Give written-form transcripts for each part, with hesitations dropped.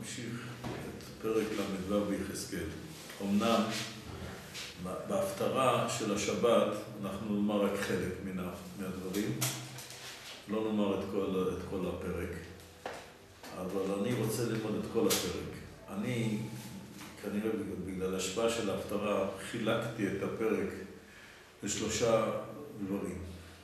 נמשיך את פרק ל"ו ביחזקאל. אמנם בהפטרה של השבת אנחנו נאמר רק חלק מהדברים, לא נאמר את כל הפרק, אבל אני רוצה ללמוד את כל הפרק. אני כנראה בגלל השפעה של ההפטרה חילקתי את הפרק לשלושה דברים.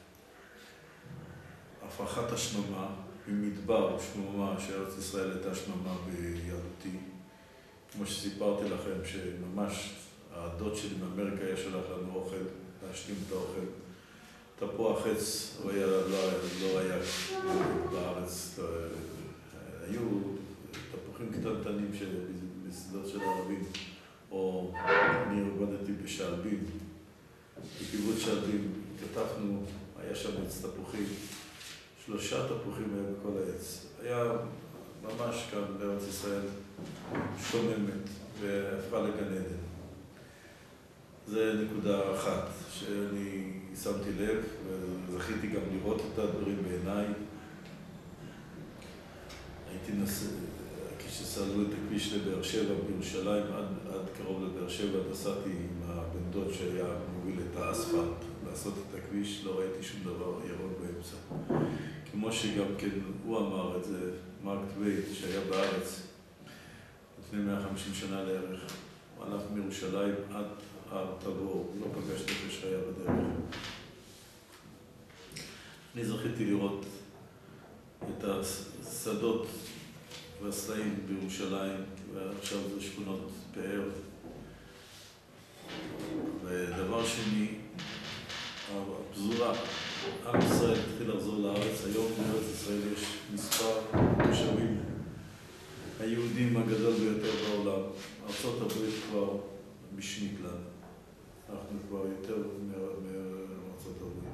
הפרחת השממה, ממדבר שממה, שארץ ישראל הייתה שממה בילדותי. כמו שסיפרתי לכם, שממש הדוד שלי מאמריקה היה שלח לנו אוכל, להשלים את האוכל. תפוח עץ לא היה בארץ, היו תפוחים קטנטנים בסדות של ערבים, או אני עבדתי בשעלבים, בקיבוץ שעלבים, כתבנו, היה שם עץ תפוחים, 3 תפוחים היו בכל העץ. היה ממש כאן בארץ ישראל שוממת והפכה לגן עדן. זה נקודה אחת שאני שמתי לב וזכיתי גם לראות את הדברים בעיניי. הייתי כשסללו את הכביש לבאר שבע בירושלים, עד קרוב לבאר שבע נסעתי עם הבן דוד שהיה מוביל את האספלט לעשות את הכביש, לא ראיתי שום דבר ירוק באמצע. כמו שגם כן הוא אמר את זה, מרק טוויין, שהיה בארץ לפני 150 שנה לערך. הוא הלך מירושלים עד הר תבור, לא פגש נפש חיה בדרך. אני זכיתי לראות את השדות והסלעים בירושלים, ועכשיו זה שכונות פאר. ודבר שני, הפזורה, עם ישראל התחיל לחזור לארץ. היום בארץ ישראל יש מספר תושבים היהודים הגדול ביותר בעולם. ארצות הברית כבר משנית לנו. אנחנו כבר יותר מארצות הברית.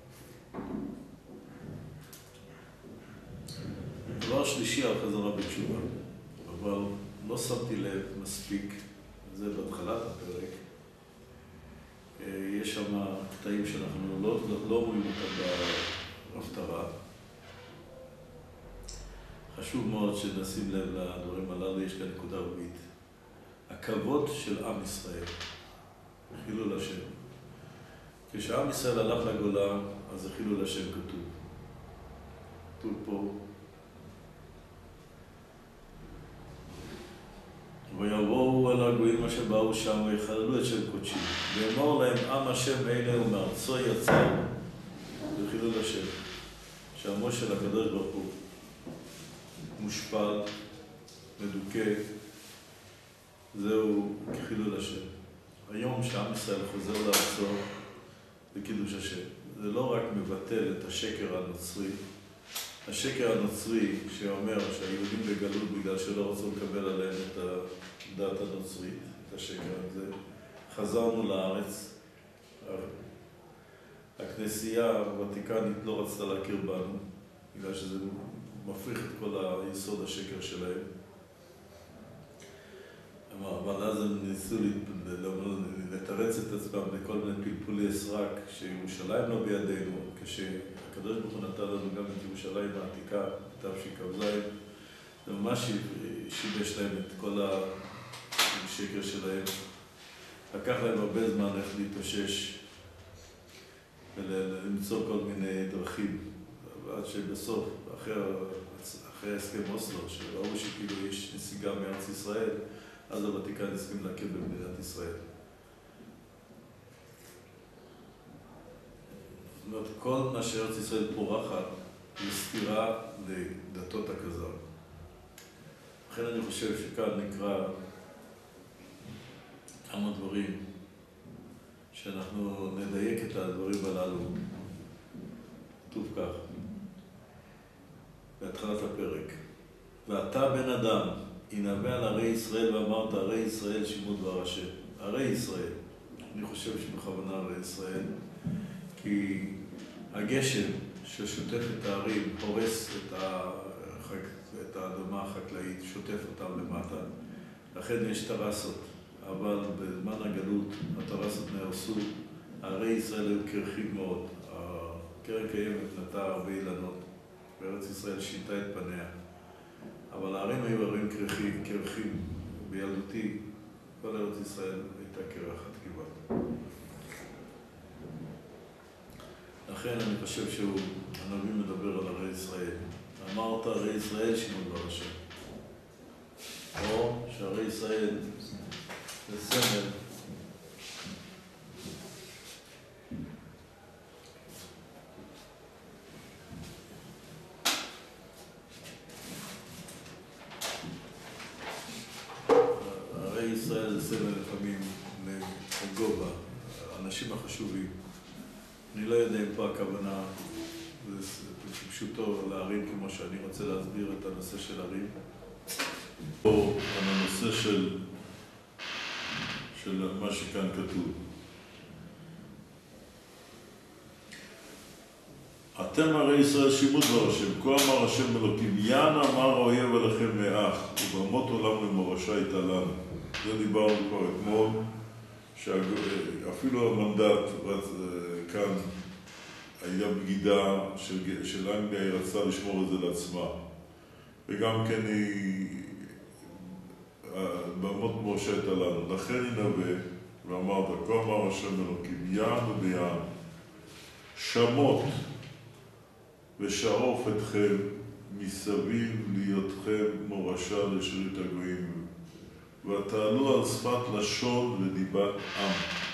דבר שלישי על חזרה בתשובה, אבל לא שמתי לב מספיק, זה בהתחלת הפרק. יש שם קטעים שאנחנו לא אומרים אותם בהפטרה. חשוב מאוד שנשים לב לדברים הללו, יש כאן נקודה רביעית. הכבוד של עם ישראל, חילול השם. כשעם ישראל הלך לגולה, אז חילול השם כתוב. כתוב פה, ויבואו אל הגויים אשר באו שם ויחללו את שם קודשי. ואמור להם עם השם אלה ומארצו יצא. זה חילול השם. שעמו של הקדוש ברוך הוא מושפל, מדוכא, זהו חילול השם. היום שעם ישראל חוזר לארצו זה קידוש השם. זה לא רק מבטל את השקר הנוצרי, השקר הנוצרי שאומר שהיהודים בגלות בגלל שלא רצו לקבל עליהם את הדת הנוצרית, את השקר הזה. חזרנו לארץ, הכנסייה הוותיקנית לא רצתה להכיר בנו, בגלל שזה מפריך את כל היסוד השקר שלהם. אבל אז הם ניסו לתרץ את עצמם לכל מיני פלפולי סרק, שירושלים לא בידינו, כשהקדוש ברוך הוא נתן לנו גם את ירושלים העתיקה, תשכ"ז, זה ממש שיבש להם את כל השקר שלהם. לקח להם הרבה זמן איך להתאושש ולמצוא כל מיני דרכים, ועד שבסוף, אחרי הסכם אוסלו, שראו שכאילו יש נסיגה מארץ ישראל, אז הוותיקן הסכים להכיר במדינת ישראל. זאת אומרת, כל מה שארץ ישראל פורחת היא סתירה לדתות הכזב. לכן אני חושב שכאן נקרא כמה דברים שאנחנו נדייק את הדברים הללו. כתוב כך, בהתחלת הפרק. ואתה בן אדם, ינבא על ערי ישראל ואמרת, ערי ישראל שמעו דבר השם. ערי ישראל, אני חושב שבכוונה ערי ישראל, כי הגשם ששוטף את הערים, הורס את האדמה החקלאית, שוטף אותם למטה. לכן יש טרסות, אבל בזמן הגלות הטרסות נהרסו, ערי ישראל היו קרחים מאוד. הקרן קיימת נטעה הרבה אילנות, וארץ ישראל שינתה את פניה. אבל הערים היו ערים קרחים, הקרחים. בילדותי, כל ארץ ישראל הייתה קרחת כמעט. לכן אני חושב שהנביא מדבר על ערי ישראל. אמרת ערי ישראל שמעון בר השם. או שערי ישראל זה סמל ערי ישראל זה סמל לפעמים לגובה, האנשים החשובים. אני לא יודע אם פה הכוונה זה פשוטו להרים כמו שאני רוצה להסביר את הנושא של הרים. או על הנושא של מה שכאן כתוב. אתם הרי ישראל שמעו דבר השם, כה אמר השם אלוקים, יען אמר האויב עליכם מאח, וברמות עולם למורשה הייתה לנו. זה דיברנו כבר אתמול, שאפילו המנדט כאן היה בגידה של אנגליה, היא רצתה לשמור את זה לעצמה. וגם כן היא ברמות מורשה הייתה לנו. לכן ינבא ואמרת, כה אמר השם אלוקים, יען וביען, שמות ושעוף אתכם מסביב להיותכם מורשה לשארית הגויים, ותעלו על שפת לשון ודיבת עם.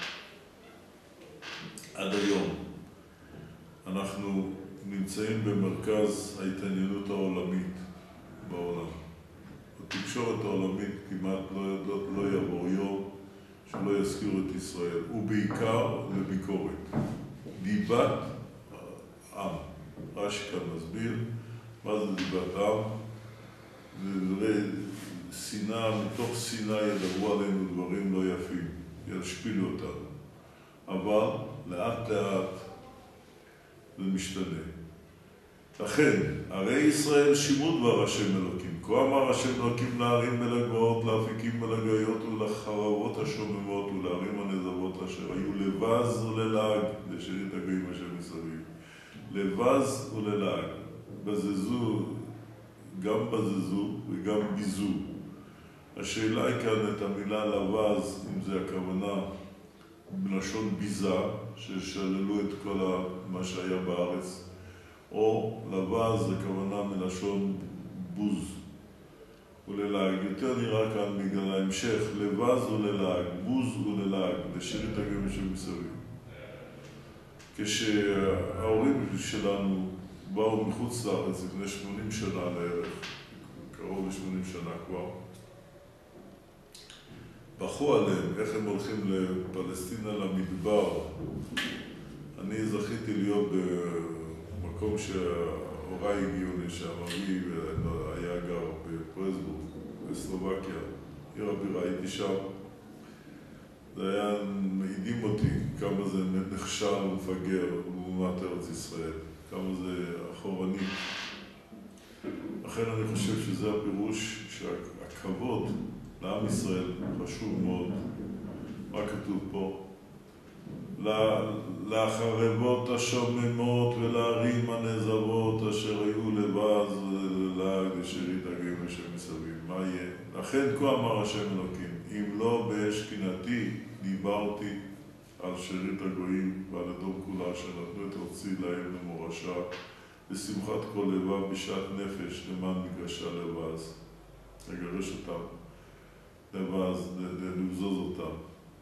עד היום אנחנו נמצאים במרכז ההתעניינות העולמית בעולם. בתקשורת העולמית כמעט לא יעבור יום שלא יזכירו את ישראל, ובעיקר לביקורת. דיבת עם. רש"י כאן מסביר מה זה דיבת עם. זה שנאה, מתוך שנאה ידברו עלינו דברים לא יפים, ישפילו אותנו. אבל לאט לאט זה משתנה. לכן, ערי ישראל שמעו דבר השם אלוקים. כה אמר השם אלוקים להרים ולגבעות, לאפיקים ולגאיות ולחרבות השוממות ולערים הנזבות אשר היו לבז וללעג לשארית הגויים אשר מסביב. לבז וללעג. בזזו, גם בזזו וגם ביזו. השאלה היא כאן את המילה לבז, אם זה הכוונה בלשון ביזה, ששללו את כל מה שהיה בארץ, או לבז זה כוונה מלשון בוז וללעג. יותר נראה כאן בגלל ההמשך, לבז וללעג, בוז וללעג, לשארית הגויים שמסביב. כשההורים שלנו באו מחוץ לארץ לפני 80 שנה לערך, קרוב ל-80 שנה כבר, בחו עליהם איך הם הולכים לפלסטינה למדבר. אני זכיתי להיות במקום שההוריי הגיעו לשם, אבי היה גר בפרזבורג, בסלובקיה, עיר הבירה, הייתי שם. זה היה מעידים אותי כמה זה נכשל ומפגר לעומת ארץ ישראל, כמה זה אחורני. לכן אני חושב שזה הפירוש שהכבוד לעם ישראל חשוב מאוד. מה כתוב פה? לחרבות השוממות ולערים הנזבות אשר היו לבז וללעג לשארית הגויים אשר מסביב. מה יהיה? לכן כה אמר השם אלוקים, אם לא באש קנאתי דיברתי על שארית הגויים ועל אדום כולה שנתנו את ארצי להם למורשה בשמחת כל לבב בשעת נפש למען מגרשה לבז. לגרש אותם לבז, לבזוז אותם.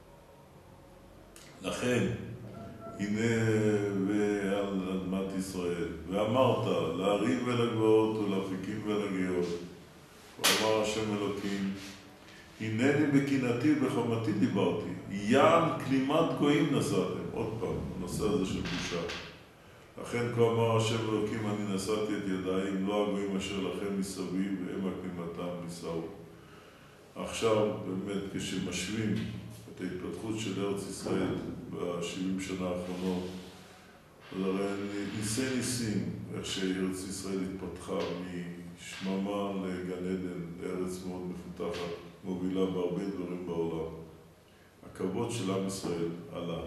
לכן, הנה ועל אדמת ישראל, ואמרת להרים ולגבעות ולאפיקים ולגאיות, ואמר השם אלוקים, הנני בקנאתי ובחמתי דיברתי, יען כלימת גויים נשאתם. עוד פעם, הנושא הזה של בושה. לכן כה אמר השם אלוקים, אני נשאתי את ידיי, אם לא הגויים אשר לכם מסביב, והם כלימתם נישאו. עכשיו, באמת, כשמשווים את ההתפתחות של ארץ ישראל ב-70 שנה האחרונות, אז הרי ניסי ניסים, איך שארץ ישראל התפתחה משממה לגן עדן, לארץ מאוד מפותחת, מובילה בהרבה דברים בעולם. הכבוד של עם ישראל עלה.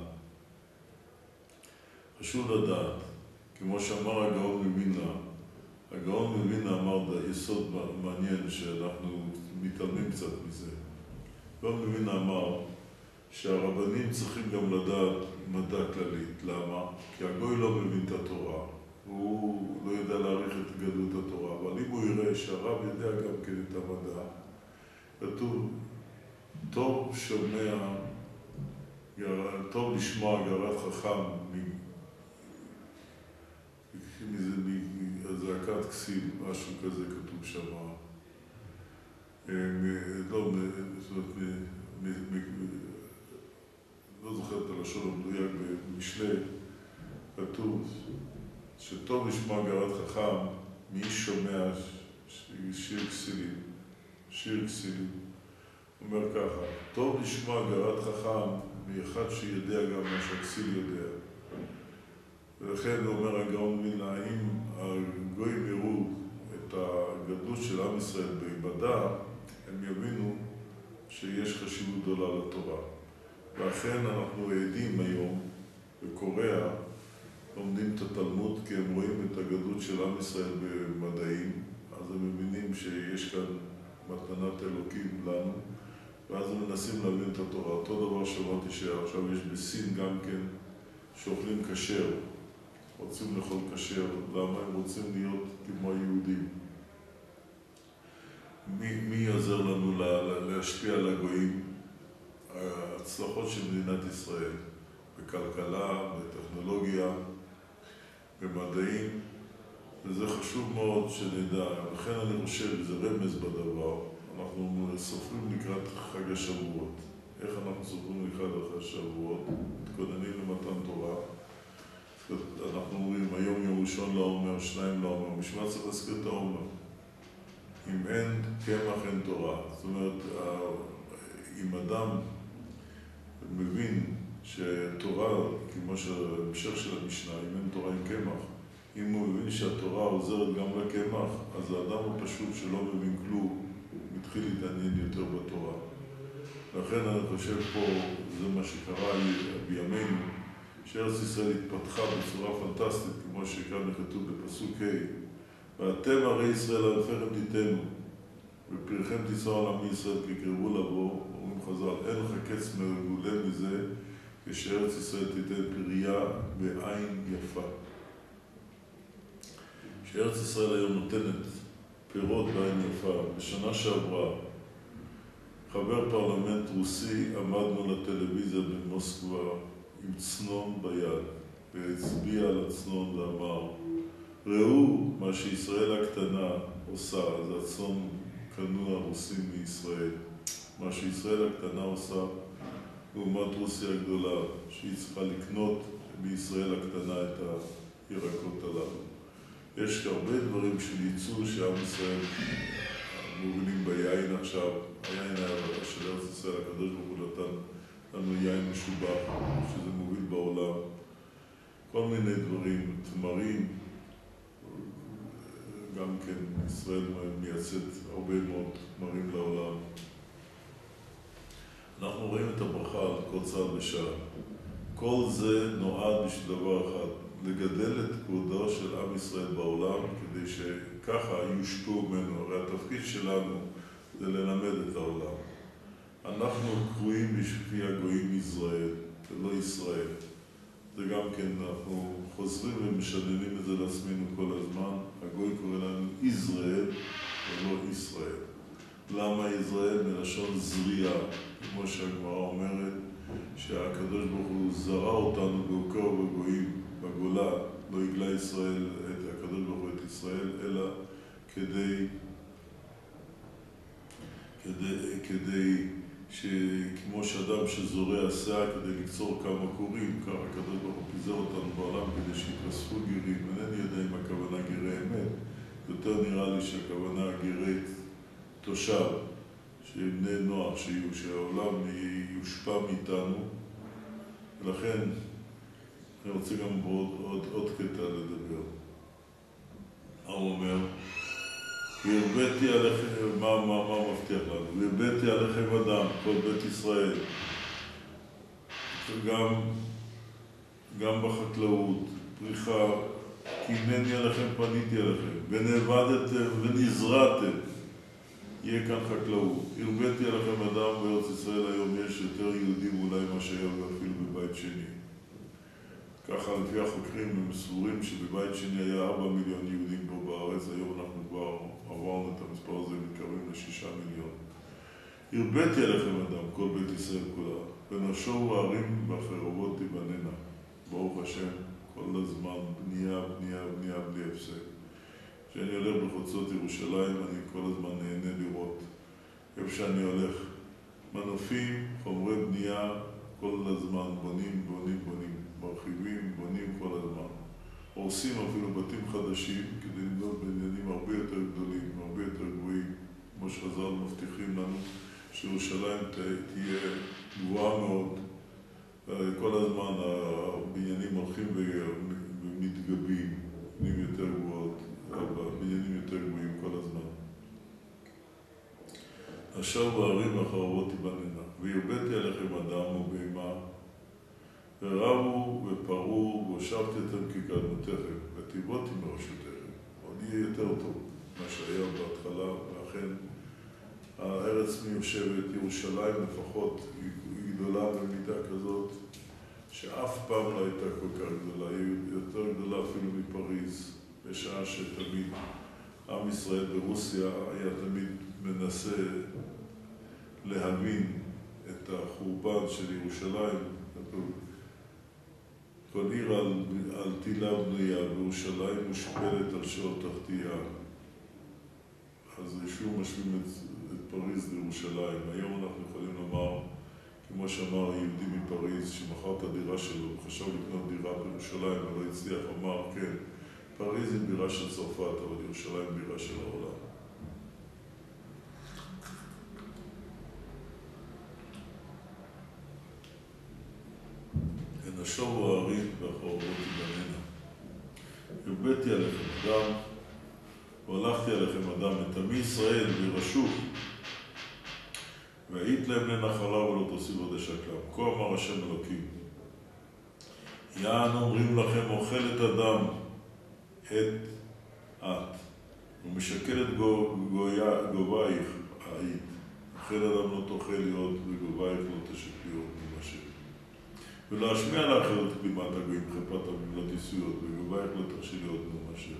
חשוב לדעת, כמו שאמר הגאון מווילנה, הגאון מווילנה אמר יסוד מעניין שאנחנו מתעלמים קצת מזה. לא מבין אמר שהרבנים צריכים גם לדעת מדע כללית. למה? כי הגוי לא מבין את התורה. הוא לא יודע להעריך את גדלות התורה. אבל אם הוא יראה שהרב יודע גם כן את המדע, כתוב, טוב שומע, טוב לשמוע גרת חכם מזעקת כסיל, משהו כזה כתוב שם. לא זוכר את הלשון המדויק במשלי, כתוב שטוב לשמוע גרת חכם מאיש שומע שיר כסילים. שיר כסילים. הוא אומר ככה, טוב לשמוע גרת חכם מאחד שיודע גם מה שהכסיל יודע. ולכן הוא אומר הגאון מילנה, אם הגויים יראו את הגדלות של עם ישראל במדע, הם יבינו שיש חשיבות גדולה לתורה. ואכן אנחנו עדים היום בקוריאה, לומדים את התלמוד כי הם רואים את הגדלות של עם ישראל במדעים, אז הם מבינים שיש כאן מתנת אלוקים לנו, ואז הם מנסים להבין את התורה. אותו דבר שמעתי שעכשיו יש בסין גם כן שאוכלים כשר, רוצים לאכול כשר. למה? הם רוצים להיות כמו היהודים. מי יעזר לנו להשפיע על הגויים? ההצלחות של מדינת ישראל, בכלכלה, בטכנולוגיה, במדעים, וזה חשוב מאוד שנדע. לכן אני חושב, זה רמז בדבר. אנחנו סופרים לקראת חג השבועות. איך אנחנו סופרים לקראת חג השבועות? מתכוננים למתן תורה. אנחנו אומרים, היום יום ראשון לעומר, שניים לעומר. משמע צריך להזכיר את העומר. אם אין קמח אין תורה. זאת אומרת, אם אדם מבין שתורה, כמו שהמשך של המשנה, אם אין תורה אין קמח, אם הוא מבין שהתורה עוזרת גם לקמח, אז האדם הפשוט שלא מבין כלום, מתחיל להתעניין יותר בתורה. לכן אני חושב פה, זה מה שקרה בימינו, שארץ ישראל התפתחה בצורה פנטסטית, כמו שכאן כתוב בפסוק ה', ואתם הרי ישראל ענפיכם תיתנו, ופריכם תישאו על עמי ישראל כי קרבו לבוא, אומרים חז"ל, אין לך קץ מגולה מזה, כשארץ ישראל תיתן פריה בעין יפה. שארץ ישראל היום נותנת פירות בעין יפה. בשנה שעברה, חבר פרלמנט רוסי עמד מול הטלוויזיה במוסקבה עם צנון ביד, והצביע על הצנון ואמר, ראו מה שישראל הקטנה עושה, זה הצנון קנו הרוסים מישראל. מה שישראל הקטנה עושה, לעומת רוסיה הגדולה, שהיא צריכה לקנות בישראל הקטנה את הירקות הללו. יש הרבה דברים של ייצוא שעם ישראל מובילים ביין עכשיו. היין של ארץ ישראל הקדוש ברוך הוא נתן לנו יין משובח, שזה מוביל בעולם. כל מיני דברים, תמרים, גם כן ישראל מייצאת הרבה מאוד תמרים לעולם. אנחנו רואים את הברכה על כל צעד ושעה. כל זה נועד בשביל דבר אחד, לגדל את כבודו של עם ישראל בעולם, כדי שככה יושפעו ממנו. הרי התפקיד שלנו זה ללמד את העולם. אנחנו קרואים בשביל הגויים ישראל, ולא ישראל. זה גם כן, אנחנו חוזרים ומשדלים את זה לעצמנו כל הזמן. הגוי קורא לנו ישראל ולא ישראל. למה ישראל? מלשון זריעה, כמו שהגמרא אומרת, שהקדוש ברוך הוא זרע אותנו בעוקר ובגויים. בגולה לא יגלה ישראל את הקדוש ברוך הוא את ישראל, אלא כדי שכמו שאדם שזורע שאה כדי לקצור כמה קורים, ככה הקדוש ברוך הוא פיזר אותנו בעולם כדי שיתרספו גירים. אינני יודע אם הכוונה גירי אמת, יותר נראה לי שהכוונה גירי תושב, שבני נוח שיהיו, שהעולם יושפע מאיתנו. ולכן אני רוצה גם עוד קטע לדבר. הוא אומר, והרביתי עליכם, מה מבטיח לנו? והרביתי עליכם אדם, כל בית ישראל, גם בחקלאות, פריחה, כי הנני עליכם פניתי עליכם, ונאבדתם ונזרעתם. יהיה כאן חקלאות. הרביתי עליכם אדם בארץ ישראל היום יש יותר יהודים אולי מה שהיה אפילו בבית שני. ככה לפי החוקרים הם סבורים שבבית שני היה 4 מיליון יהודים פה בארץ, היום אנחנו כבר עברנו את המספר הזה ומתקרבים ל6 מיליון. הרביתי עליכם אדם, כל בית ישראל כולה, ונשוב הערים והחרבות תיבננה. ברוך השם, כל הזמן בנייה, בנייה, בנייה בלי הפסק. כשאני הולך בחוצות ירושלים, אני כל הזמן נהנה לראות איפה שאני הולך. מנופים, חומרי בנייה, כל הזמן בונים, בונים, בונים. מרחיבים, בונים כל הזמן. הורסים אפילו בתים חדשים כדי לבנות בניינים הרבה יותר גדולים, הרבה יותר גבוהים. כמו שחז"ל מבטיחים לנו שירושלים תהיה גבוהה מאוד. כל הזמן הבניינים הולכים ומתגבים, בניינים יותר גבוהות, בניינים יותר גבוהים כל הזמן. עכשיו הערים והחרבות תיבננה, והרביתי עליכם אדם ובהמה, ורבו ופרעו והושבתם כקדמותיכם, וטיבותי מראשותיכם. עוד יהיה יותר טוב מה שהיה בהתחלה, ואכן הארץ מיושבת, ירושלים לפחות, היא גדולה במידה כזאת, שאף פעם לא הייתה כל כך גדולה, היא יותר גדולה אפילו מפריז, בשעה שתמיד עם ישראל ברוסיה היה תמיד מנסה להבין את החורבן של ירושלים. כל עיר על תילה בנויה, וירושלים מושפלת על שור תחתיה. אז שוב משווים את פריז לירושלים. היום אנחנו יכולים לומר, כמו שאמר יהודי מפריז, שמכר את הדירה שלו, חשב לקנות דירה בירושלים, אבל לא הצליח, אמר, כן, פריז היא בירה של צרפת, אבל ירושלים בירה של העולם. ונשובו הערים והחרבות תיבננה. הרביתי עליכם אדם, והלכתי עליכם אדם, את עמי ישראל וירשו, והיית להם לנחלה ולא תוסיף עוד אשקלם. כה אמר השם אלוקים. יען אומרים לכם, אוכלת אדם את, ומשקלת גובייך היית. אוכל אדם לא תאכל להיות, וגובייך לא תשקלי עוד ממשל. ולהשמיע לאחר את כלימת הגויים, חפת הממלת יסויות, וגובייך לא תרשי להיות ממשל.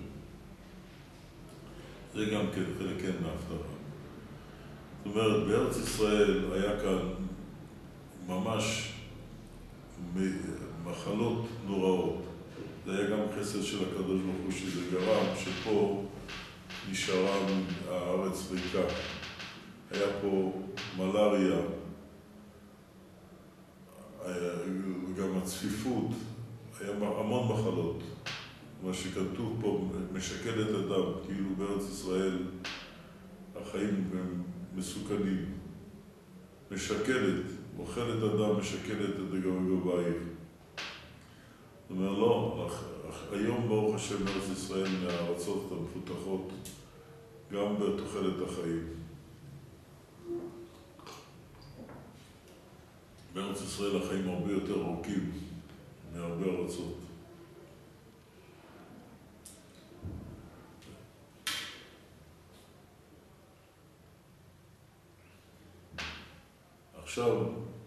זה גם כן חלק כן מההפטרה. זאת אומרת, בארץ ישראל היה כאן ממש מחלות נוראות. זה היה גם חסד של הקדוש ברוך הוא שזה גרם, שפה נשארה הארץ ריקה. היה פה מלריה, וגם הצפיפות, היה המון מחלות. מה שכתוב פה, משקלת אדם, כאילו בארץ ישראל החיים הם מסוכנים. משקלת, אוכלת אדם, משקלת את גובייך. זאת אומרת, לא, היום ברוך השם בארץ ישראל מהארצות המפותחות, גם בתוחלת החיים. בארץ ישראל החיים הרבה יותר ארוכים מהרבה ארצות. עכשיו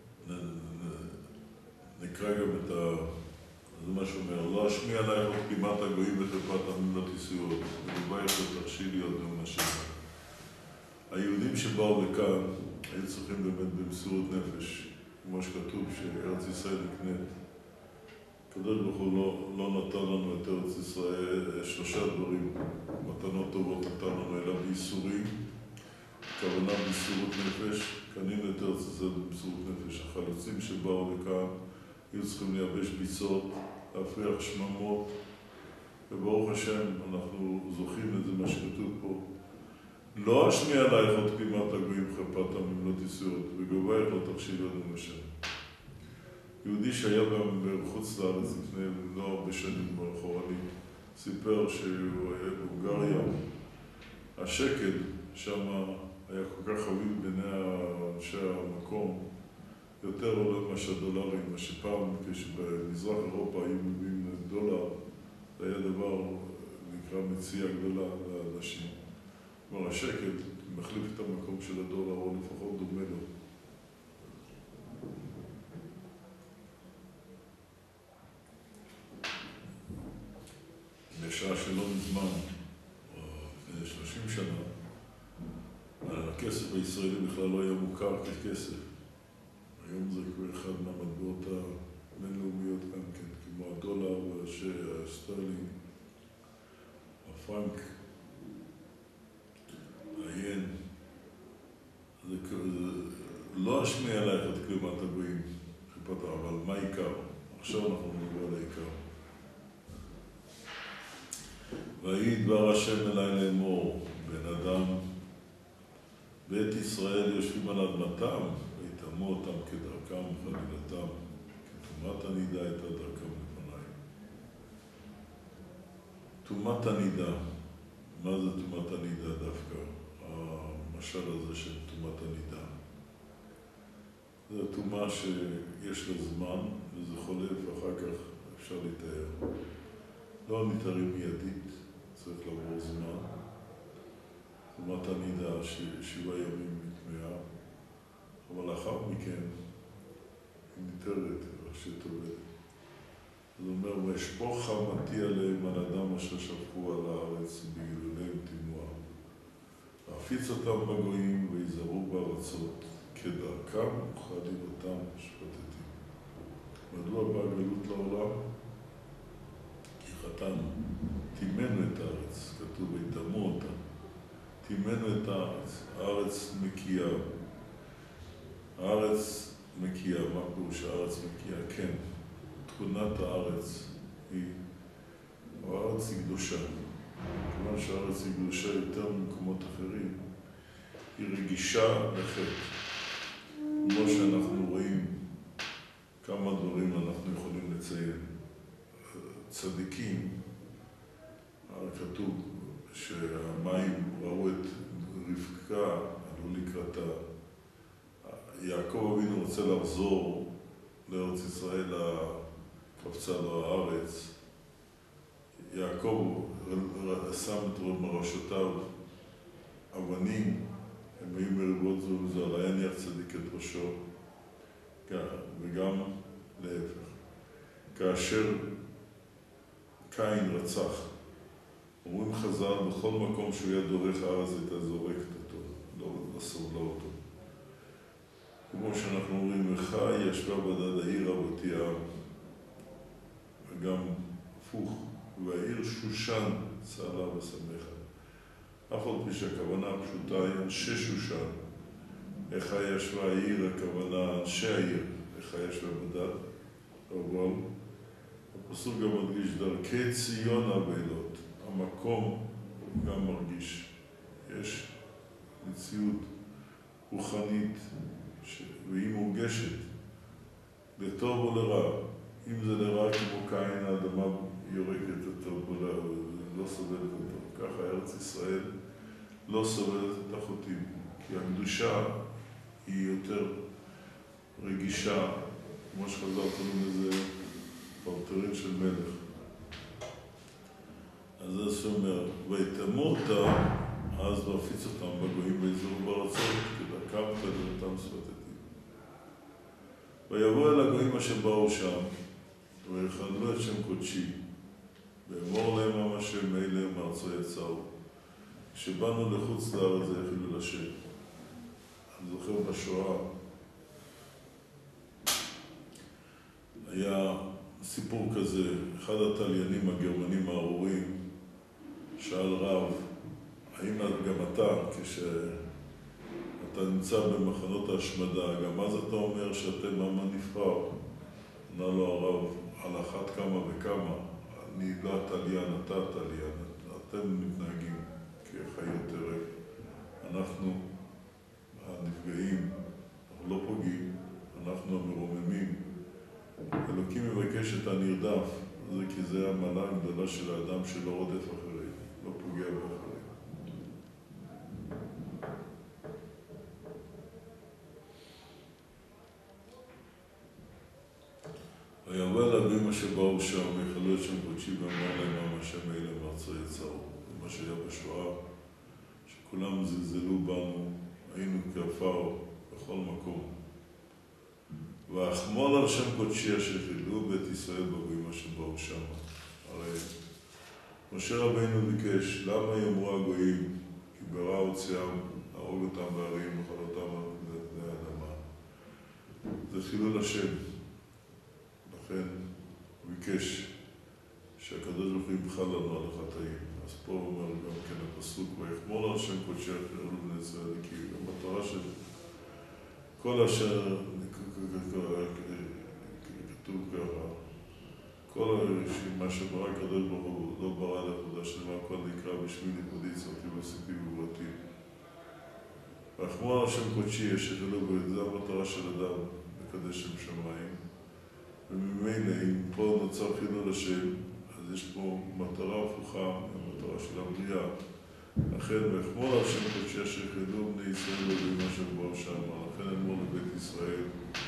נקרא גם את זה מה שאומר, לא אשמיע עלייך את כלימת הגויים וחרפת הממלת יסויות, וגובייך לא תרשי להיות נאום השם. היהודים שבאו לכאן היו צריכים באמת במסירות נפש, כמו שכתוב שארץ ישראל נקנית. הקדוש ברוך הוא לא נתן לנו את ארץ ישראל 3 דברים, מתנות טובות נתן לנו אלא בייסורים, כוונה במסירות נפש, קנינו את ארץ ישראל במסירות נפש. החלוצים שבאו לכאן היו צריכים לייבש ביצות, להפריח שממות, וברוך השם אנחנו זוכים לזה מה שכתוב פה. לא אשמיע עלייך עוד כלימת הגויים חרפת הממלת יסויות, וגובייך לא תרשי להיות נאום השם. יהודי שהיה בחוץ לארץ לפני לא הרבה שנים אחורנית, סיפר שהוא היה בהונגריה, השקל שם היה כל כך חביב בעיני אנשי המקום, יותר עולה מה שהדולרים, מה שפעם כשבמזרח אירופה היו מביאים דולר, זה היה דבר נקרא מציאה גדולה לאנשים. כלומר, השקל מחליף את המקום של הדולר, או לפחות דומה לו. בשעה שלא מזמן, או לפני 30 שנה, הכסף הישראלי בכלל לא היה מוכר ככסף. היום זה כבר אחד מהמטבעות הבינלאומיות כאן, כן, כמו הדולר והסטרלינג, הפרנק, היין. זה לא אשמיע עלייך את כלימת הגויים, אבל מה העיקר? עכשיו אנחנו נדבר על העיקר. ויהי דבר השם אלי לאמור, בן אדם, בית ישראל יושבים על אדמתם, ויטמאו אותם כדרכם וחלילתם, כתומת הנידה הייתה דרכם לפניי. תומת הנידה, מה זה תומת הנידה דווקא? המשל הזה של תומת הנידה. זו תומה שיש לה זמן, וזה חולף, ואחר כך אפשר לתאר. לא נתארים מיידית, צריך לעבור זמן. תומת הנידה 7 ימים נטמעה, אבל לאחר מכן היא ניתרת, איך שטובעת. זאת אומרת, וישפוך חמתי עליהם על אדם אשר שפכו על הארץ בגלוליהם תימוה. להפיץ אותם בגויים ויזהרו בארצות, כדרכם וכחליבתם שפטתי. מדוע באה גלות לעולם? כי חטאנו, טימנו את הארץ, כתוב ויטמאו אותם. טימנו את הארץ, הארץ מקיאה. הארץ מקיאה, מה פירוש הארץ מקיאה? כן, תכונת הארץ היא, הארץ היא קדושה. כיוון שהארץ היא קדושה יותר ממקומות אחרים, היא רגישה לחטא. כמו שאנחנו רואים כמה דברים אנחנו יכולים לציין. צדיקים, כתוב שהמים ראו את רבקה, עלו לקראתה. יעקב אבינו רוצה לחזור לארץ ישראל, קפצה לו הארץ. יעקב שם את מראשותיו אבנים, הם היו מריבות זו וזו, היה יניח צדיק את ראשו, וגם להפך. כאשר קין רצח, אומרים חז"ל, בכל מקום שהוא היה דורך הארץ הייתה זורקת אותו, לא סובלה אותו. כמו שאנחנו אומרים, וחי ישבה בדד העיר רבתי העם, וגם הפוך, והעיר שושן צהלה ושמחה. אף על פי שהכוונה הפשוטה היא אנשי שושן. איך ישבה העיר, הכוונה אנשי העיר, איך ישבה בדד, אבל הפסוק גם מדגיש דרכי ציון הבילות. המקום גם מרגיש. יש מציאות רוחנית והיא מורגשת לטוב או לרע. אם זה לרע כמו קין, האדמה יורקת אותו, לא סובלת אותו. ככה ארץ ישראל לא סובלת את החוטאים. כי הקדושה היא יותר רגישה, כמו שחז"ל קוראים לזה, פרטרית של מלך. אז זה שאומר, ויטמאו אותם, אז להפיץ אותם בגויים ויזהרו בארצות, כדרכם וחלילתם שפטתי. ויבוא אל הגויים אשר באו שם, ויחללו את שם קודשי, ואמור להם עם השם אלה מארצו יצאו. כשבאנו לחוץ לארץ זה חילול השם. אני זוכר בשואה, היה סיפור כזה, אחד התליינים הגרמנים הארורים שאל רב, האם גם אתה, כשאתה נמצא במחנות ההשמדה, גם אז אתה אומר שאתם עם הנבחר? ענה לו הרב, על אחת כמה וכמה, אני לא התליין, אתה התליין, אתם מתנהגים כחיות טרף. אנחנו הנפגעים, אנחנו לא פוגעים, אנחנו המרוממים. אלוקים מבקש את הנרדף, זה כי זה המעלה הגדולה של האדם שלא רודף אחרים, לא פוגע באחרים. ויבוא אל הגויים אשר באו שם, ויחללו את שם קודשי ואמר להם עם השם אלה מארצו יצאו. מה שהיה בשואה, שכולם זלזלו בנו, היינו כעפר בכל מקום. ואחמול על שם קודשי אשר חיללו בית ישראל בגויים אשר באו שמה. הרי משה רבינו ביקש, למה יאמרו הגויים? כי ברא הוציאם, להרוג אותם בערים, לאכול אותם על פני האדמה. זה חילול השם. לכן הוא ביקש שהקדוש ברוך הוא ימחל לנו על החטאים. אז פה הוא אומר גם כן הפסוק, ויחמול על שם קודשי אשר חיללו בני ישראל, כי המטרה של כל אשר כתוב ככה, כל מה שברא הקדוש ברוך הוא לא ברא לעבודה שלמה, הכל נקרא בשביל ייחודי צורתי ועשיתי ובראתי. ויחמול על שם קודשי אשר חיללו בני, זה המטרה של אדם, לקדש שם שמיים. וממילא, אם פה נוצר חילול השם, אז יש פה מטרה הפוכה, המטרה של הבריאה. לכן, ויחמול על שם קודשי אשר חיללו בני ישראל בגויים אשר באו שמה, לכן אמרו לבית ישראל,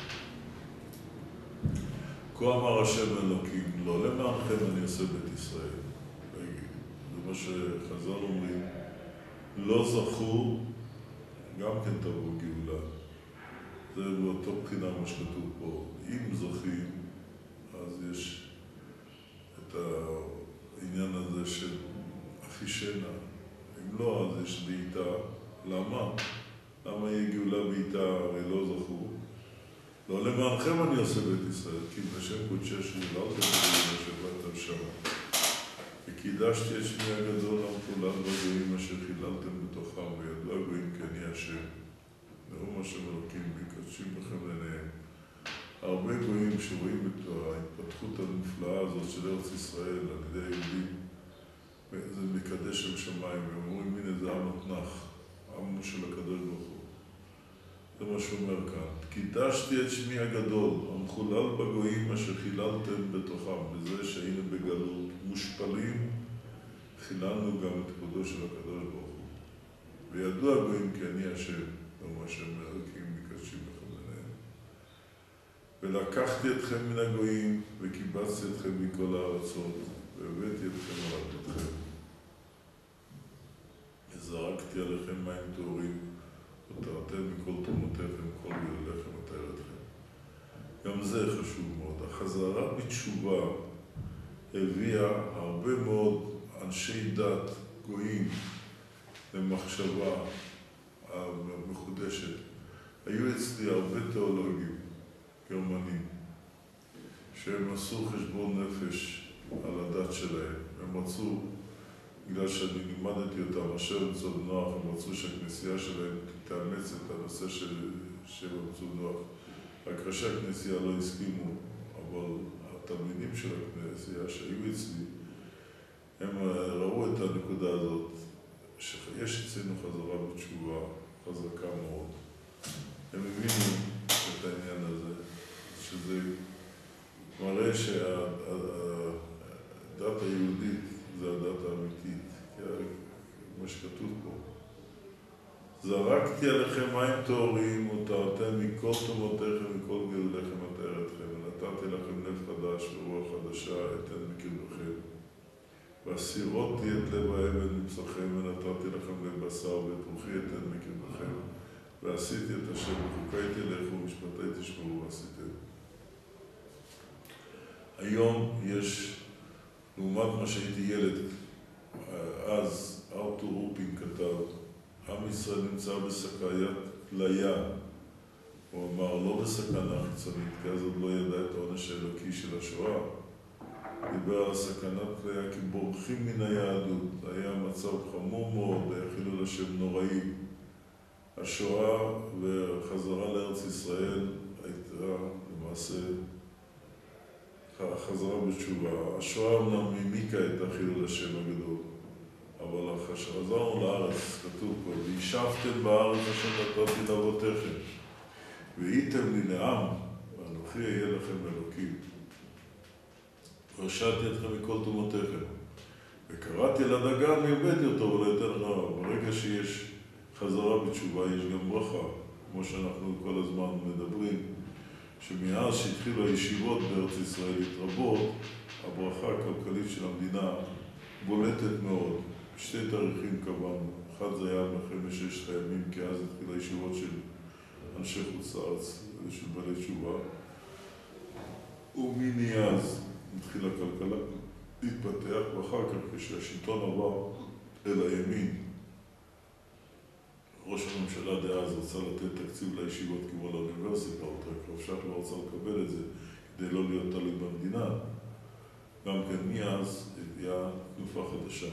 כה אמר השם אלוקים, לא למענכם אני עושה בית ישראל. זה מה שחז"ל אומרים, לא זכו, גם כן תבוא גאולה. זה באותו בחינה מה שכתוב פה. אם זוכים, אז יש את העניין הזה של אחישנה. אם לא, אז יש בעיטה. למה? למה יהיה גאולה בעיטה? הרי לא זכו. לא למענכם אני עושה בית ישראל, כי בשם קודשי שחיללתם בגויים אשר באתם שמה. וקידשתי את שמי הגדול המחולל בגויים אשר חיללתם בתוכם, וידעו הגויים כי אני השם. נראו מה שמלוקים בקדשים לכם עיניהם. הרבה גויים שרואים את ההתפתחות המופלאה הזאת של ארץ ישראל על ידי היהודים, זה מקדש שם שמיים, והם אומרים, הנה זה עם התנ"ך, עם של הקדוש ברוך הוא. זה מה שהוא אומר כאן. קידשתי את שמי הגדול, המחולל בגויים אשר חיללתם בתוכם, בזה שהיינו בגלות מושפלים, חיללנו גם את כבודו של הקדוש ברוך הוא. וידעו הגויים כי אני השם, מה שהם מלכים מקדשים לכם עליהם. ולקחתי אתכם מן הגויים, וקיבצתי אתכם מכל הארצות, והבאתי אתכם על אדמתכם. וזרקתי עליכם מים טהורים, ותרתם מכל תרומותיכם, כל גאוליכם אתאר אתכם. גם זה חשוב מאוד. החזרה בתשובה הביאה הרבה מאוד אנשי דת, גויים, למחשבה המחודשת. היו אצלי הרבה תיאולוגים גרמנים שהם עשו חשבון נפש על הדת שלהם. הם רצו, בגלל שאני לימדתי אותם, אשר מצוד נוח, הם רצו שהכנסייה שלהם תאמץ את הנושא של שבע מצוד נוח. רק ראשי הכנסייה לא הסכימו, אבל התלמידים של הכנסייה שהיו אצלי, הם ראו את הנקודה הזאת, שיש אצלנו חזרה בתשובה חזקה מאוד. הם הבינו את העניין הזה, שזה מראה שהדת היהודית זה הדת האמיתית, כמו שכתוב פה. זרקתי עליכם מים טהורים ותרתם מכל תרומותיכם מכל גאוליכם אתאר אתכם, ונתתי לכם לב חדש ורוח חדשה אתן מקרבכם. והסירותי את לב האבן מבשרכם ונתתי לכם לב בשר ואת רוחי אתן מקרבכם. ועשיתי את אשר בחוקי תלכו ומשפטי תשמעו ועשיתם. היום יש, לעומת מה שהייתי ילד, אז ארתור רופין כתב, עם ישראל נמצא בסכנת כליה. הוא אמר, לא בסכנה חיצונית, כי אז עוד לא ידע את העונש האלוקי של השואה. דיבר על סכנת כליה, כי בורחים מן היהדות. היה מצב חמור מאוד, היה חילול השם נוראי. השואה וחזרה לארץ ישראל הייתה למעשה חזרה בתשובה. השואה אומנם העמיקה את חילול השם הגדול, אבל חזרנו לארץ, כתוב פה, וישבתם בארץ אשר נתתי לאבותיכם, והייתם לי לעם, ואנוכי אהיה לכם אלוקים. והרשעתי אתכם מכל תרומותיכם, וקראתי לדגן והבאתי אותו ולאתן רע. ברגע שיש חזרה בתשובה יש גם ברכה, כמו שאנחנו כל הזמן מדברים, שמאז שהתחילו הישיבות בארץ ישראל להתרבות, הברכה הכלכלית של המדינה בולטת מאוד. שתי תאריכים קבענו, אחד זה היה מלחמת ששת הימים, כי אז התחילה ישיבות של אנשי חוץ לארץ, של בעלי תשובה. ומאז התחילה הכלכלה להתפתח, ואחר כך כשהשלטון עבר אל הימין, ראש הממשלה דאז רצה לתת תקציב לישיבות כמו לאוניברסיטאות, רק אפשר לא רצה לקבל את זה כדי לא להיות תלוי במדינה. גם כן מאז הביאה תנופה חדשה.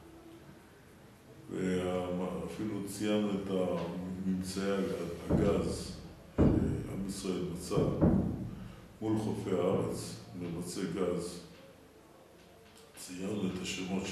ואפילו ציינו את ממצאי הגז שעם ישראל מצא מול חופי הארץ, מרבצי גז. ציינו את השמות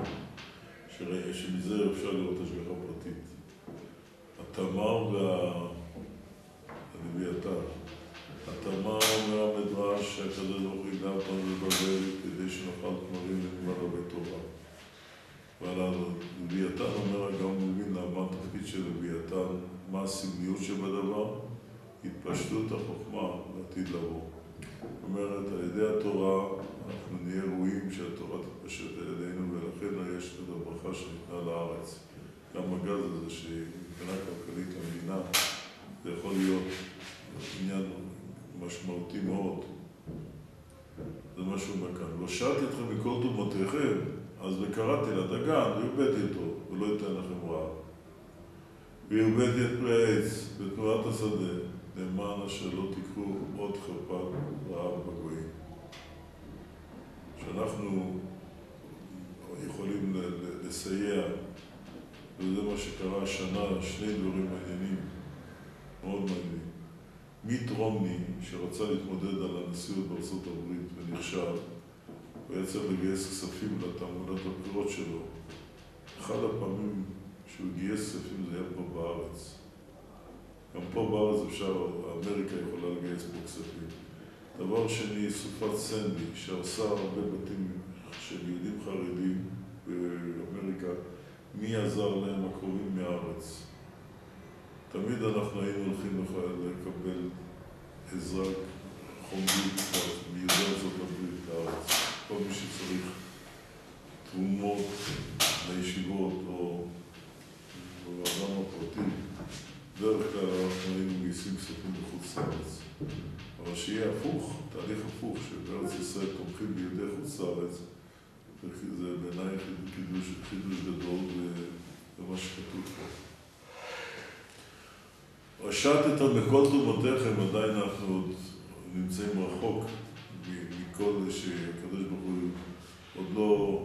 שמזה אפשר לראות השגחה פרטית. התמר והלווייתן. התמר אומר המדרש שהקדוש ברוך הוא יגלה אותנו בבבל כדי שנאכל תמרים ונלמד הרבה תורה. ועל הלווייתן אומר גם מבין מה התפקיד של לווייתן, מה הסמליות שבדבר, התפשטות החוכמה לעתיד לבוא. זאת אומרת, על ידי התורה אנחנו נהיה ראויים שהתורה תתפשט על ידינו, ולכן יש את הברכה שניתנה לארץ. גם הגז הזה שמבחינה כלכלית למדינה זה יכול להיות עניין משמעותי מאוד. זה משהו מכאן. לא שאלתי אתכם מכל תרומותיכם, אז וקראתי לדגן, והרבאתי אותו, ולא ייתן לכם רעב. והרבאתי את פרי העץ בתנועת השדה, למען אשר לא תיקחו עוד חרפת רעב בגויים. שאנחנו יכולים לסייע, וזה מה שקרה השנה, שני דברים מעניינים, מאוד מעניינים. מיט רומני, שרצה להתמודד על הנשיאות בארצות הברית ונכשל, הוא היה צריך לגייס כספים לתעמולת הבחירות שלו. אחד הפעמים שהוא גייס כספים זה היה פה בארץ. גם פה בארץ אמריקה יכולה לגייס פה כספים. דבר שני, סופת סנדי, שהרסה הרבה בתים של יהודים חרדים באמריקה, מי עזר להם הקרובים מהארץ. תמיד אנחנו היינו הולכים לקבל עזרה חומרית מיהודי ארצות הברית לארץ. כל מי שצריך תרומות לישיבות או באדם הפרטי, דרך כלל אנחנו היינו גייסים כספים בחוץ לארץ. אבל שיהיה הפוך, תהליך הפוך, שבארץ ישראל תומכים ביהודי חוץ לארץ, זה בעיניי חידוש גדול ומה שכתוב פה. רשתתם בכל תרומותיכם, עדיין אנחנו עוד נמצאים רחוק מכל שהקדוש ברוך הוא עוד לא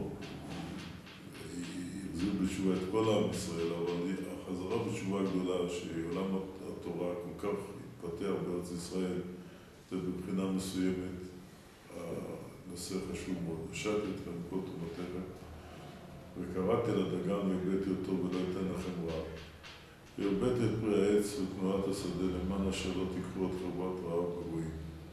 יחזיר בתשובה את כל עם ישראל, אבל החזרה בתשובה גדולה שעולם התורה כל כך התפתח בארץ ישראל, זה בבחינה מסוימת הנושא חשוב מאוד. רשתתי אתכם בכל תרומותיכם וקראתי לדגן והבאתי אותו ולא אתן לכם רעב. והרבאתי את פרי העץ ותנועת השדה למען אשר לא תיקחו את חרפת רעב בגויים.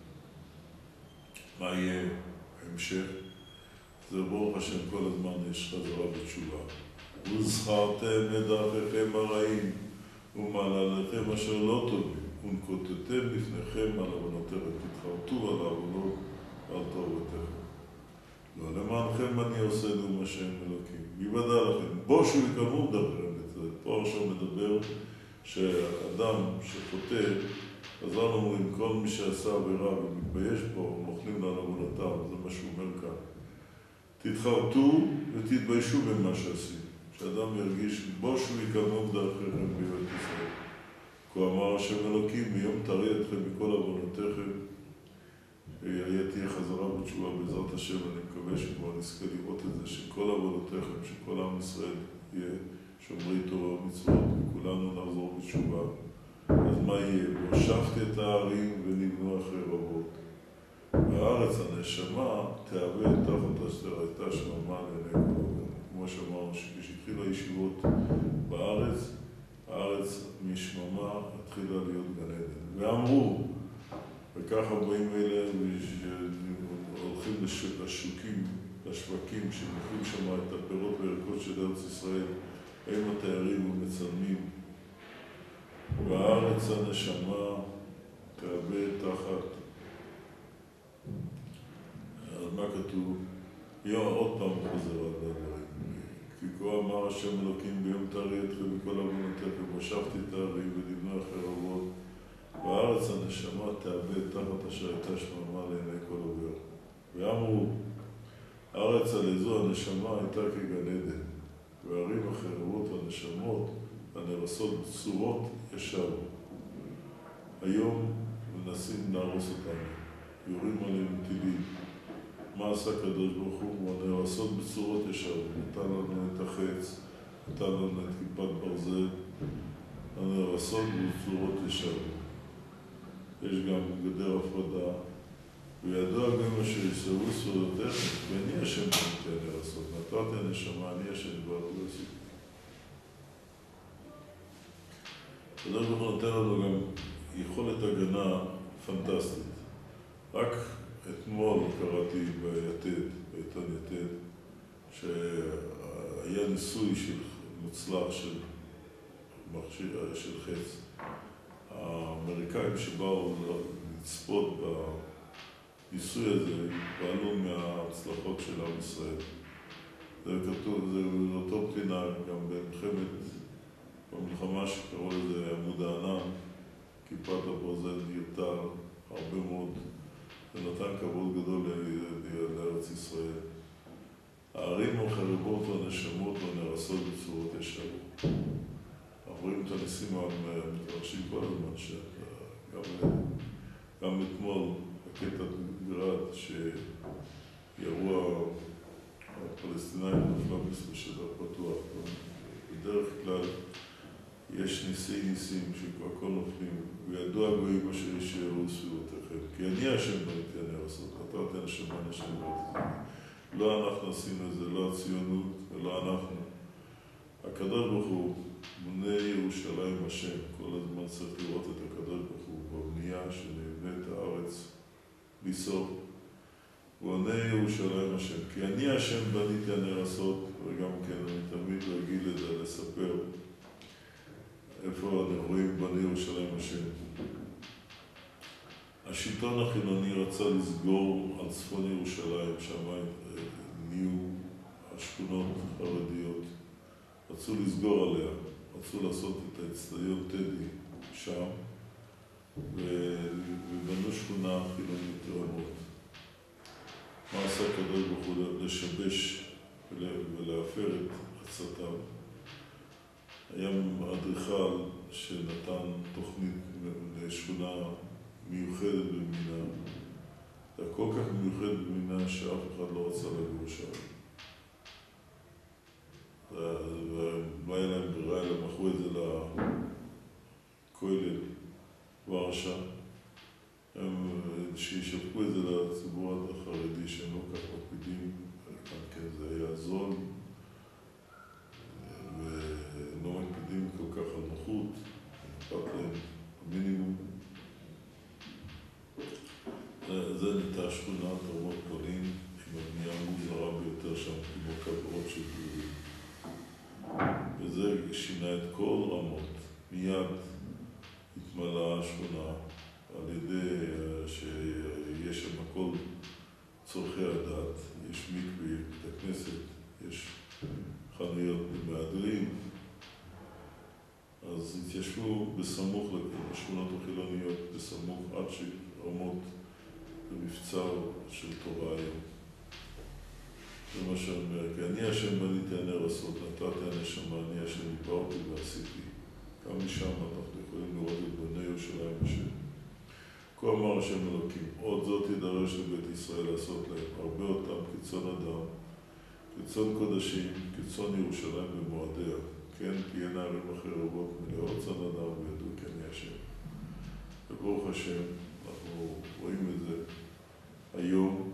מה יהיה ההמשך? זה ברוך השם כל הזמן יש חזרה בתשובה. וזכרתם את דרכיכם הרעים ומעלליכם אשר לא טובים ונקוטטתם לפניכם על עוונותיכם, תתחרטו על העוונות ועל תועבותיכם. לא למענכם אני עושה נאום השם אלוקים. יוודע לכם, בושו יקמו דרכיכם. פה עכשיו מדבר שאדם שחוטא, אז לא אומרים, כל מי שעשה עבירה ומתבייש פה, מוכנים לו על עוונותיו, זה מה שהוא אומר כאן. תתחרטו ותתביישו במה שעשים. שאדם ירגיש, בושו יקמו דרכיכם בבית ישראל. כה אמר השם אלוקים, מיום תראי אתכם מכל עוונותיכם, תהיה חזרה בתשובה בעזרת השם, אני מקווה שכבר נזכה לראות את זה, שכל עוונותיכם, שכל עם ישראל יהיה שומרי תורה ומצוות, וכולנו נחזור בתשובה. אז מה יהיה? והושבתי את הערים ונבנו אחרי רבות. והארץ הנשמה תהווה תחת אשר הייתה שממה לעיני כל העולם. כמו שאמרנו, כשהתחילה הישיבות בארץ, הארץ משממה התחילה להיות גן עדן. ואמרו, וככה באים אלה שהולכים לשווקים, שמוכרים שם את הפירות והירקות של ארץ ישראל, הם התיירים ומצלמים, והארץ הנשמה תהווה תחת. אז מה כתוב? עוד פעם חוזר על הדברים. כי כה אמר השם אלוקים ביום תארי אתכם מכל עוונותיכם, ושבתי את הארי ונבנו החרבות, והארץ הנשמה תאבד תחת אשר הייתה שממה לעיני כל עובר. ואמרו, הארץ על איזו הנשמה הייתה כגן עדן, והערים החרבות הנשמות הנרסות בצורות ישבו. היום מנסים להרוס אותנו, יורים עליהם טילים. מה עשה הקדוש ברוך הוא? הנרסות בצורות ישבו, נתן לנו את החץ, נתן לנו את כיפת ברזל, הנרסות בצורות ישבו. יש גם גדר הפרדה, וידוע גם אשר יסרו סודותיכם, ואני השם בנתי הנרסות, נתתי הנשמה, אני השם דבר לא עשיתי. הקדוש ברוך הוא נותן לנו גם יכולת הגנה פנטסטית. רק אתמול קראתי בעיתון יתד, שהיה ניסוי מוצלח של חץ. האמריקאים שבאו לצפות בניסוי הזה פעלו מההצלחות של עם ישראל. זה כתוב, זה באותו בחינה גם במלחמה שקראו לזה עמוד הענן, כיפת הברזל יותר הרבה מאוד, זה נתן כבוד גדול לארץ ישראל. הערים החרבות והנשמות והנרסות בצורות ישבו. אנחנו רואים את הניסים המתרחשים כל הזמן, גם אתמול הקטע גרד שירו הפלסטינאים נפלה בשטח פתוח. בדרך כלל יש ניסים שהכל נופלים, וידוע גויים אשר ישארו סביבותיכם. כי אני השם בניתי הנרסות, נתתי הנשמה השם בניתי. לא אנחנו עשינו את זה, לא הציונות ולא אנחנו. הקדוש ברוך הוא בונה ירושלים השם, כל הזמן צריך לראות את הקדוש ברוך הוא בבנייה שנבנית הארץ בלי סוף. בונה ירושלים השם, כי אני השם בניתי הנרסות, וגם כן אני תמיד רגיל את זה לספר איפה אנחנו רואים בונה ירושלים השם. השלטון החילוני רצה לסגור על צפון ירושלים, שם נהיו השכונות החרדיות, רצו לסגור עליה, רצו לעשות את האצטדיון טדי שם, ובנו שכונה חילונית רמות. מה עשה הקדוש ברוך הוא? לשבש ולהפר את עצתם. היה אדריכל שנתן תוכנית לשכונה מיוחדת במינה. זה כל כך מיוחדת במינה שאף אחד לא רצה לגור שם. ולא היה להם ברירה, אלא מכרו את זה לכולל ורשה. הם שישווקו את זה לציבור החרדי שהם לא כך מקפידים, כן, זה היה זול, ולא מקפידים כל כך על נוחות, נקפת להם המינימום. זה נהייתה שכונת רמות פולין, עם הבנייה המוזרה ביותר שם, כמו כברות של גדולים. וזה שינה את כל רמות. מיד התמלאה השכונה על ידי שיש שם הכל צורכי הדת, יש מקווה, בית הכנסת, יש חנויות למהדרין. אז התיישבו בסמוך לשכונות החילוניות, בסמוך עד שרמות במבצר של תורה היום. זה מה שאומר, כי אני השם בניתי הנרסות, נתתי הנשמה, אני השם דיברתי ועשיתי. גם משם אנחנו יכולים לראות את בני ירושלים השם. כה אמר השם אלוקים, עוד זאת ידרש לבית ישראל לעשות להם, הרבה אותם כצאן אדם, כצאן קודשים, כצאן ירושלים במועדיה. כן, תהיינה ערים החרבות מלאות צאן אדם וידעו כי אני השם. וברוך השם, אנחנו רואים את זה היום.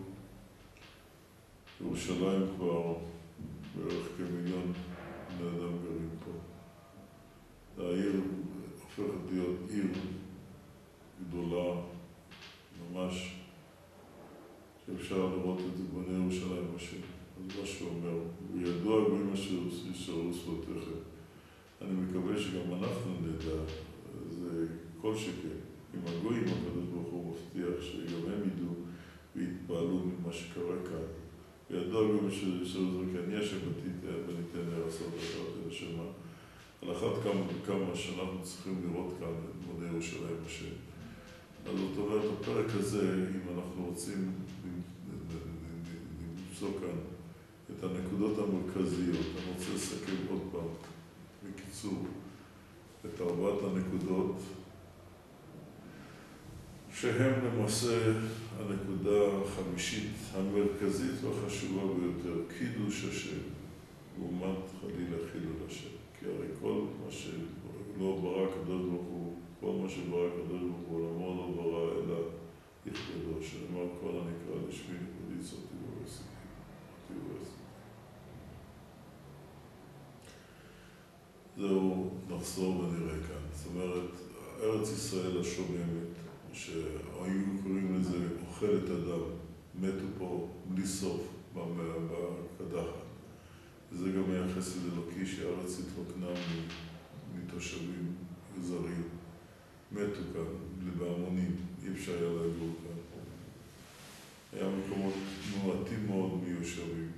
ירושלים כבר בערך כמיליון בני אדם גרים פה. העיר הופכת להיות עיר גדולה, ממש, שאפשר לראות את זה בני ירושלים השם. אז מה שהוא אומר, וידוע גויים אשר ישארו שפתיכם. אני מקווה שגם אנחנו נדע, זה כל שכן. עם הגויים הקדוש ברוך הוא מבטיח שגם הם ידעו ויתפעלו ממה שקרה כאן. וידוע גם שזה כניה שבתית וניתן לעשות את השמה. על אחת כמה שאנחנו צריכים לראות כאן את מודי ירושלים השם. אז זאת אומרת, הפרק הזה, אם אנחנו רוצים למצוא כאן את הנקודות המרכזיות, אני רוצה לסכם עוד פעם, בקיצור, את 4 הנקודות, שהם למעשה הנקודה החמישית המרכזית והחשובה ביותר, קידוש השם, לעומת חלילה חילול השם. כי הרי כל מה שלא ברא הקדוש ברוך הוא, כל מה שברא הקדוש ברוך הוא, לעמוד לא ברא אלא יכבדו, שנאמר כל הנקרא לשמי נקודי צאתי ועשיתי. זהו, נחזור ונראה כאן. זאת אומרת, ארץ ישראל השוממת, שהיו קוראים לזה אוכלת אדם, מתו פה בלי סוף בקדחת. וזה גם היה חסד אלוקי שהארץ התרוקנה מתושבים זרים. מתו כאן, בהמונים, אי אפשר היה לגור כאן. היה מקומות מועטים מאוד מיושבים.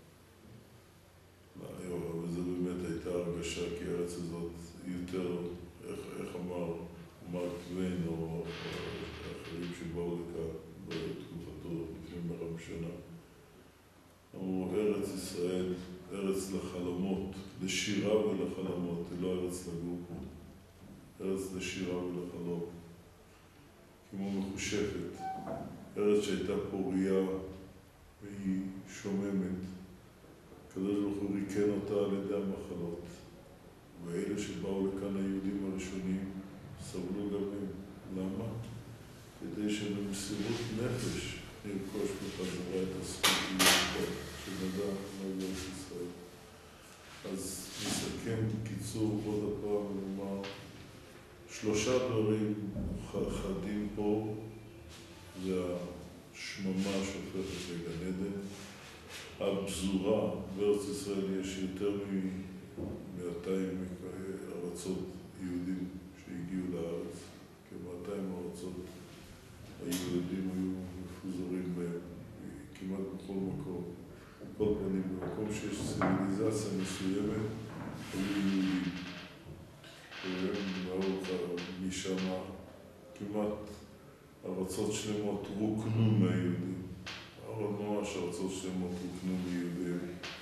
וזה באמת הייתה הרגשה, כי הארץ הזאת יותר, איך אמר מרק טוויין או אחרים שבאו לכאן בתקופתו לפני 100 שנה. אמרו, ארץ ישראל, ארץ לחלומות, לשירה ולחלומות, היא לא ארץ לגור פה. ארץ לשירה ולחלום. כמו מחושפת, ארץ שהייתה פוריה והיא שוממת. הקדוש ברוך הוא ריקן אותה על ידי המחלות. ואלה שבאו לכאן היהודים הראשונים סבלו גם הם. למה? כדי שבמסירות נפש נרכוש בחזרה את הזכות להיות שנדע מה זה ארץ ישראל. אז נסכם בקיצור עוד הפעם ונאמר 3 דברים חדים פה, זה השממה שהופכת לגן עדן. הפזורה בארץ ישראל יש יותר מ-200 ארצות יהודים שהגיעו לארץ, כ-200 ארצות היהודים היו מפוזרים בהם, כמעט בכל מקום. כל פנים, במקום שיש ציוויליזציה מסוימת, היו יהודים. והם באו משם כמעט ארצות שלמות רוקנו מהיהודים. אבל ממש ארצות שלמות רוקנו מיהודים.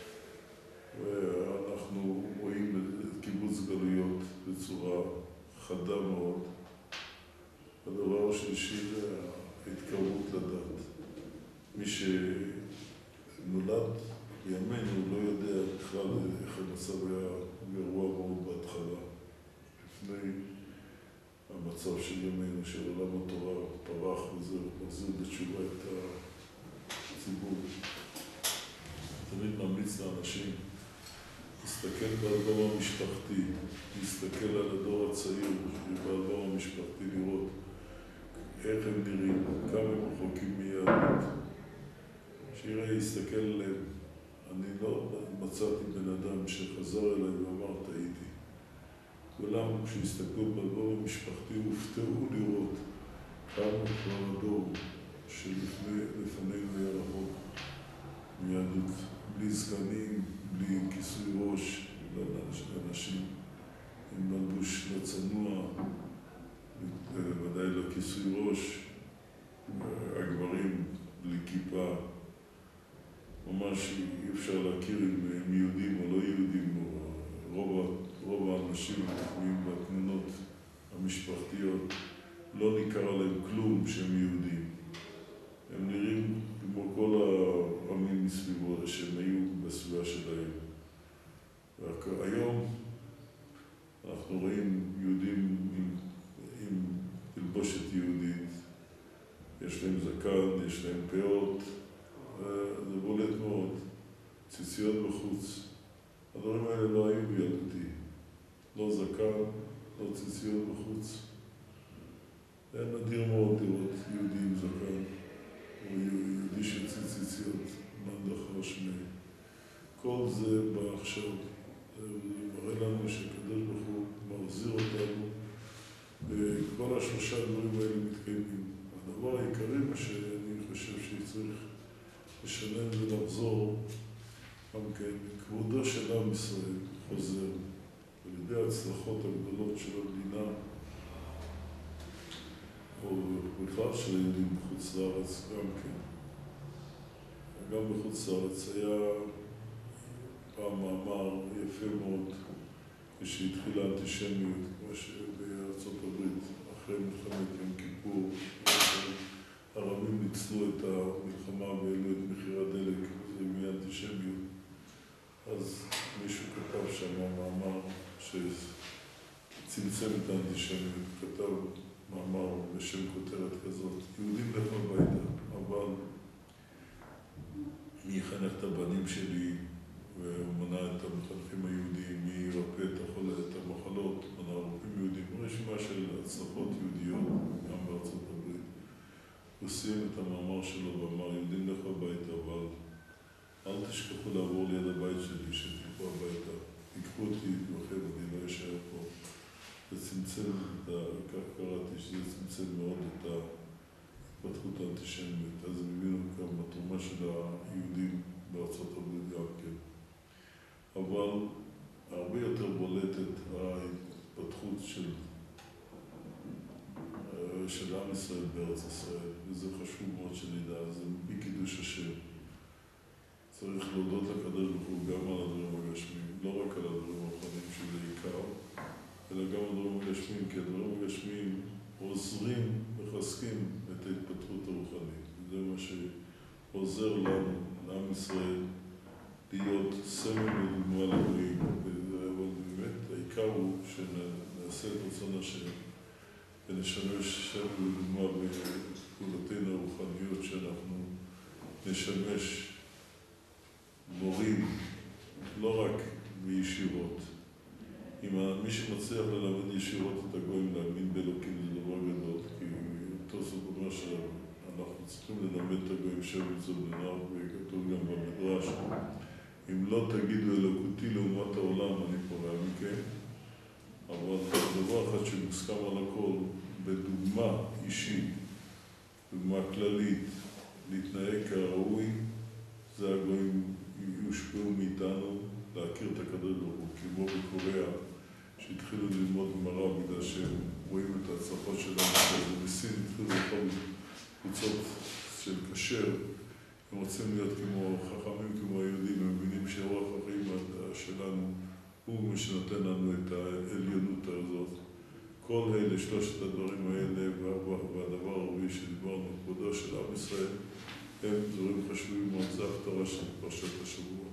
ואנחנו רואים את קיבוץ גלויות בצורה חדה מאוד. הדבר השלישי זה ההתקרבות לדת. מי שנולד בימינו לא יודע בכלל איך המצב היה גרוע מאוד בהתחלה. לפני המצב של ימינו, של עולם התורה פרח וזה, מחזיר בתשובה את הציבור. תמיד ממליץ לאנשים להסתכל באלבום המשפחתי, להסתכל על הדור הצעיר באלבום המשפחתי, לראות איך הם נראים, כמה הם רחוקים מיהדות. שיראה, יסתכל עליהם. אני לא מצאתי בן אדם שחזר אליי ואמר, טעיתי. כולם, כשהסתכלו באלבום המשפחתי, הופתעו לראות כמה כבר הדור שלפנינו היה רחוק מיהדות, בלי זקנים, בלי כיסוי ראש לאנשים, עם מלבוש לא צנוע, ודאי לא כיסוי ראש, הגברים בלי כיפה, ממש אי אפשר להכיר אם הם יהודים או לא יהודים, רוב האנשים הקבועים בתמונות המשפחתיות לא ניכר עליהם כלום שהם יהודים. הם נראים כמו כל העמים מסביבו שהם היו בסביבה שלהם. והיום אנחנו רואים יהודים עם תלבושת יהודית, יש להם זקן, יש להם פאות, זה בולט מאוד, ציציות בחוץ. הדברים האלה לא היו בילדותי, לא זקן, לא ציציות בחוץ. היה נדיר מאוד לראות יהודי עם זקן, או יהודי שציציות, מנדח רשמי. כל זה בא עכשיו, זה מראה לנו שהקדוש ברוך הוא מחזיר אותנו, וכל 3 דברים האלה מתקיימים. הדבר העיקרי מה שאני חושב שצריך לשלם ולחזור, גם כן, כבודו של עם ישראל חוזר, על ידי ההצלחות הגדולות של המדינה, או בכלל של היהודים בחוץ לארץ, גם כן. גם בחוץ לארץ היה פעם מאמר יפה מאוד, כשהתחילה האנטישמיות, כמו שבארצות הברית, אחרי מלחמת יום כיפור, הערבים ניצלו את המלחמה והעלו את מחיר הדלק, זה מאנטישמיות. אז מישהו כתב שם מאמר שצמצם את האנטישמיות, כתב מאמר בשם כותרת כזאת, יהודים לך הביתה, אבל מי יחנך את הבנים שלי ומנע את המחנכים היהודים, מי ירפא את החולה, את המחלות, מנע רופאים יהודים, רשימה של הצלחות יהודיות גם בארצות הברית. הוא סיים את המאמר שלו ואמר, יהודים לך הביתה, אבל אל תשכחו לעבור ליד הבית שלי, שתלכו הביתה, תיקחו אותי, תתמחד, אני לא אשאר פה. זה צמצם, כך קראתי, שזה צמצם מאוד את ההתפתחות האנטישמית. אז הם הבינו גם בתרומה של היהודים בארצות הברית גם כן. אבל הרבה יותר בולטת ההתפתחות של עם ישראל בארץ ישראל, וזה חשוב מאוד שנדע, זה מפי קידוש השם. צריך להודות לקדוש ברוך הוא גם על הדברים הגשמיים, לא רק על הדברים הרוחניים שזה עיקר, אלא גם על הדברים הגשמיים, כי הדברים הגשמיים עוזרים, מחזקים את ההתפתחות הרוחנית. זה מה שעוזר לנו, לעם ישראל, להיות סמל ודוגמה לגויים. אבל באמת העיקר הוא שנעשה את רצון השם ונשמש סמל ודוגמה בפעולותינו הרוחניות, שאנחנו נשמש מורים, לא רק בישיבות. אם מי שמצליח ללמד ישירות את הגויים להאמין באלוקים זה דבר גדול, כי תוספות אומר שאנחנו צריכים ללמד את הגויים שם זה בנר, וכתוב גם במדרש, אם לא תגידו אלוקותי לעומת העולם, אני קורא מכם, אבל דבר אחד שמוסכם על הכל, בדוגמה אישית, דוגמה כללית, להתנהג כראוי, זה הגויים יושפעו מאיתנו להכיר את הקדוש ברוך הוא, כמו בקוריאה, שהתחילו ללמוד גמרא בגלל שהם רואים את ההצלחות שלנו, ובסין התחילו לכל קבוצות של כשר, הם רוצים להיות כמו חכמים, כמו היהודים, הם מבינים שאורח החיים שלנו הוא מי שנותן לנו את העליונות הזאת. כל אלה, שלושת הדברים האלה, והדבר הרביעי שדיברנו, כבודו של עם ישראל, הם דברים חשובים מאוד, זה ההפטרה של פרשת השבוע.